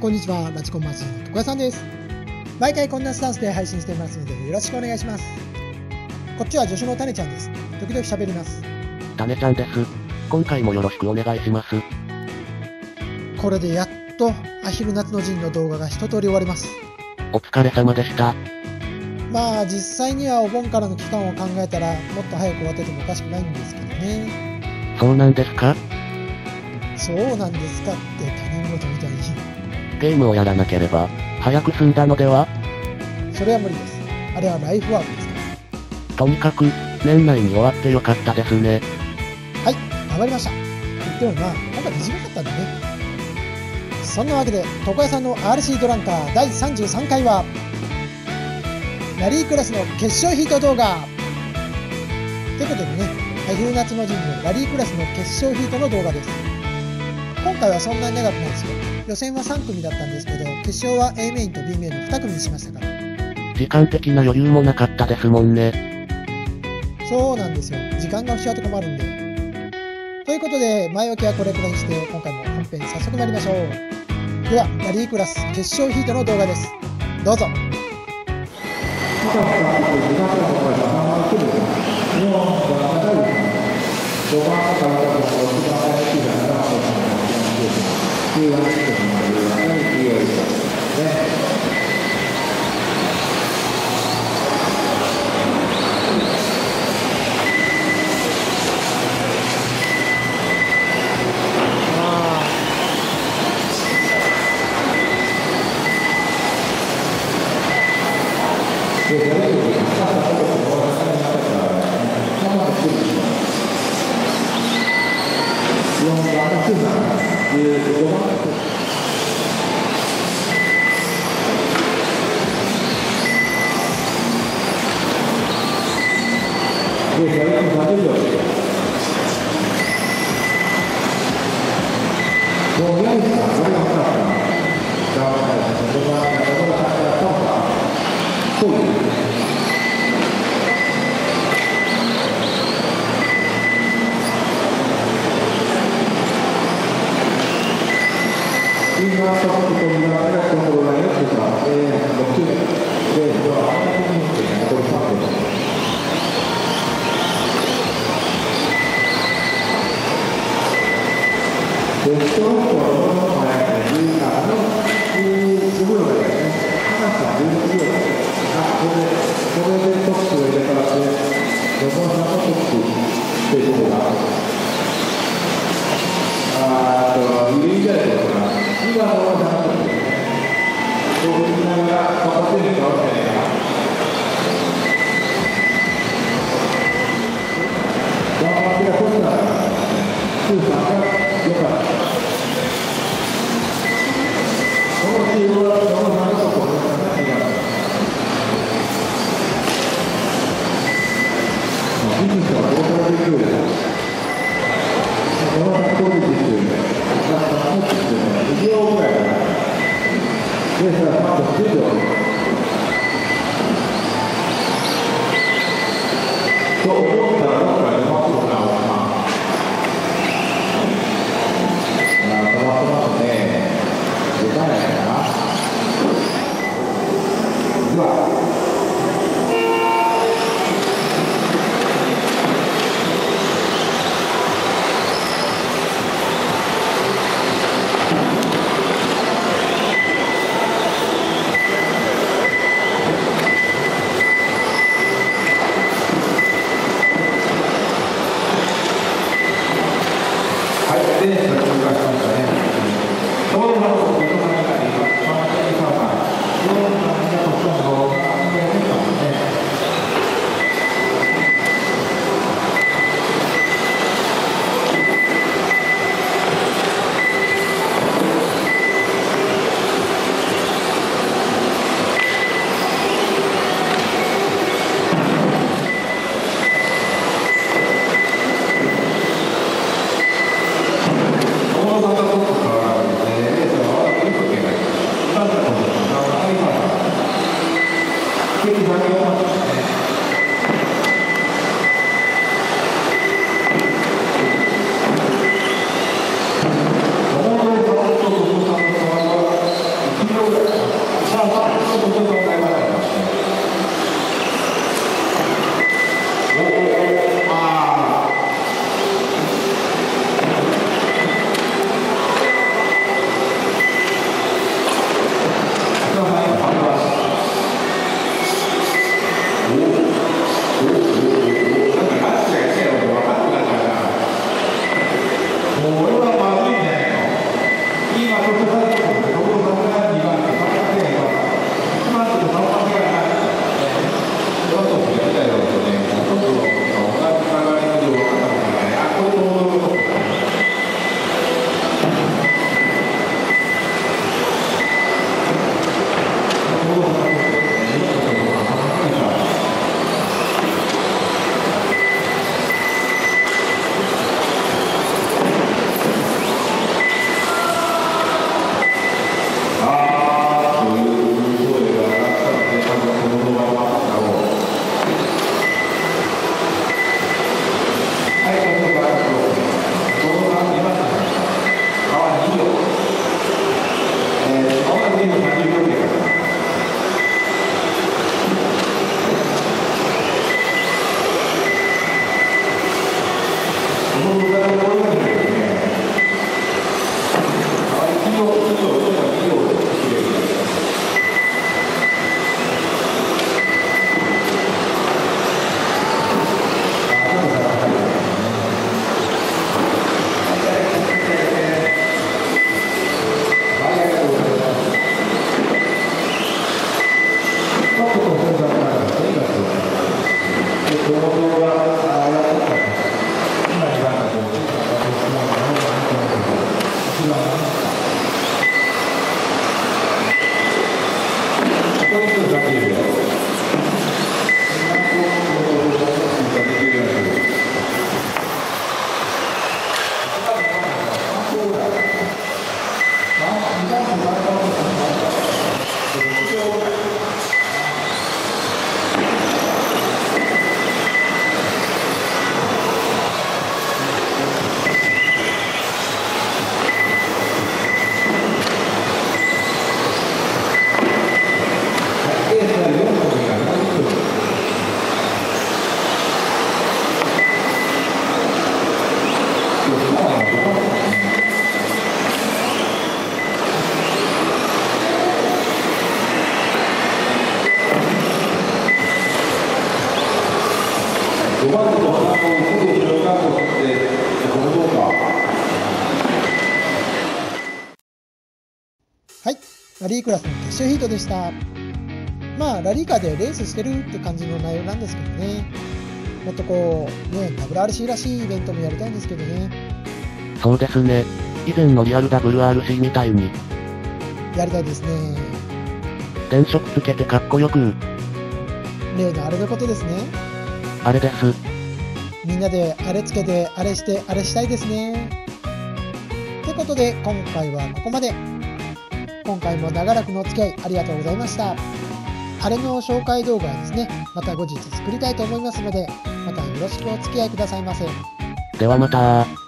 こんにちは、ラジコンマシンの床屋さんです。毎回こんなスタンスで配信していますのでよろしくお願いします。こっちは助手のタネちゃんです。時々喋ります。 タネちゃんです。今回もよろしくお願いします。 これでやっとアヒル夏の陣の動画が一通り終わります。 お疲れ様でした。 まあ実際にはお盆からの期間を考えたらもっと早く終わっててもおかしくないんですけどね。 そうなんですか？ そうなんですかって他人事みたいに。 ゲームをやらなければ早く済んだのでは？ それは無理です。あれはライフワークですから。 とにかく年内に終わってよかったですね。 はい、頑張りました。でもまあ今回短かったんでね。そんなわけで床屋さんの RC ドランカー第33回はラリークラスの決勝ヒート動画ということでね、アヒル夏の陣のラリークラスの決勝ヒートの動画です。今回はそんなに長くないですよ。予選は3組だったんですけど、決勝は A メインと B メインの2組にしましたから。 時間的な余裕もなかったですもんね。 そうなんですよ。時間が不祥と困るんで。ということで、前置きはこれくらいにして、今回も本編早速参りましょう。では、ラリークラス決勝ヒートの動画です。どうぞ。 こラリークラスの決勝ヒートでした。まあラリーカーでレースしてるって感じの内容なんですけどね、もっとこうね WRC らしいイベントもやりたいんですけどね。 そうですね。以前のリアル WRC みたいにやりたいですね。 電飾つけてかっこよく。 例のあれのことですね。 あれです。 みんなであれつけてあれしてあれしたいですね。ってことで今回はここまで。今回も長らくのお付き合いありがとうございました。あれの紹介動画はですね、また後日作りたいと思いますので、またよろしくお付き合いくださいませ。 ではまた。